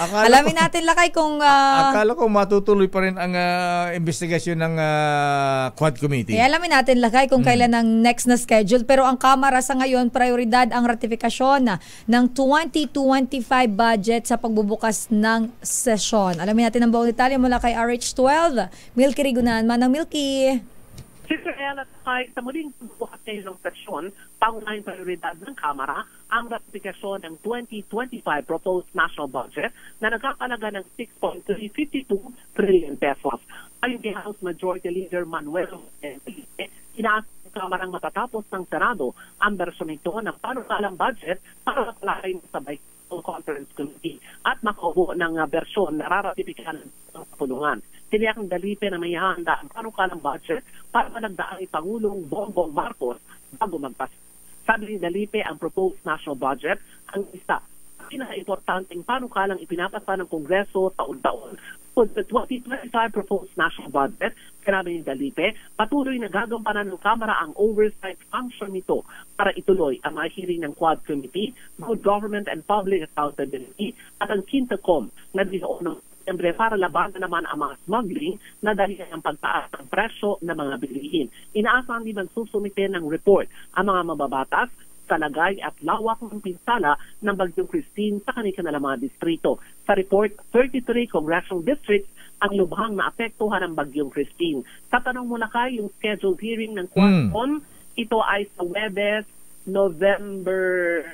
Alamin natin lakay kung... akala ko matutuloy pa rin ang investigasyon ng Quad Committee. Alamin natin lakay kung kailan ang next na schedule. Pero ang Kamara sa ngayon, prioridad ang ratifikasyon ng 2025 budget sa pagbubukas ng sesyon. Alamin natin ang buong detalye mula kay RH12. Milky Rigunan. Manang Milky. Sister Ella, sa muling bukas ng sesyon, pangunahing prioridad ng Kamara ang ratifikasyon ng 2025 proposed national budget na nagkakalaga ng 6.352 trillion pesos. Ayon kay House Majority Leader Manuel Felipe, inaas ng Kamarang matatapos ng Senado ang bersyon nito ng panukalang budget para makalakay sa Bicameral Conference Committee at makaubo ng bersyon na raratifikahan ng pulungan. Tiniyak ng Dalipe na may hahanda ang panukalang budget para malagdaan ang Pangulong Bongbong Marcos bago magpas. Sabi ni Dalipe, ang proposed national budget ang isa pinaka-importanteng panukalang ipinapasa ng Kongreso taon-taon. For the 2025 proposed national budget, sinabi ni Dalipe, patuloy na gagampanan ng Kamara ang oversight function nito para ituloy ang mga hearing ng Quad Committee, Good Government and Public Accountability at ang Quintacom na dinoon ng Siyempre, para labanan naman ang mga smuggling na dahil ang pagtaas ng presyo ng mga bilihin. Inaasahan din susumite ng report ang mga mababatas sa lagay at lawak ng pinsala ng Bagyong Christine sa kanilang mga distrito. Sa report, 33 congressional districts ang lubhang naapektuhan ng Bagyong Christine. Sa tanong mo na kayo, yung scheduled hearing ng Quadcom, ito ay sa Webes, November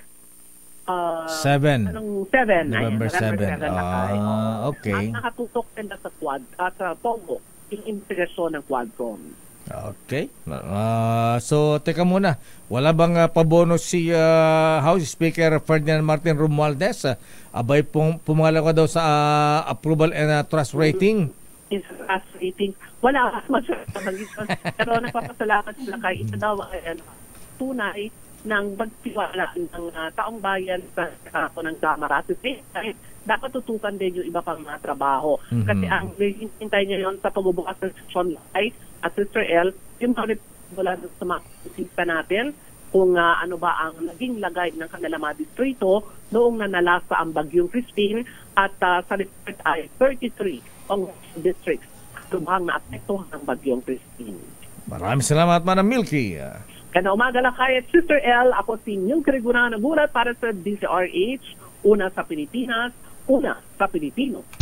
7. November 7. Okay. At nakatutok din sa Quad, sa Pogo, yung integrasyon ng Quadcom. Okay. So, teka muna. Wala bang pabono si House Speaker Ferdinand Martin Romualdez? Abay pumangala ko daw sa approval and trust rating. Is trust rating. Wala. Pero nagpapasalamat sila kay ito daw tunay ng pagtiwala ng taong bayan sa ako ng Kamara. Dapat tutukan din yung iba pang mga trabaho. Kasi ang hintay ngayon sa pagbubukas ng session at Sister L, yung mula sa mga isip natin kung ano ba ang naging lagay ng kanilang mga distrito noong nanalasa ang Bagyong Christine at sa report ay 33 ang districts lubhang na apektuhan ng Bagyong Christine. Maraming salamat, Manang Milky. Kana umaga lang kay Sister L, ako si Milky Rigunan, nagulat para sa DZRH, una sa Pilipinas, una sa Pilipino.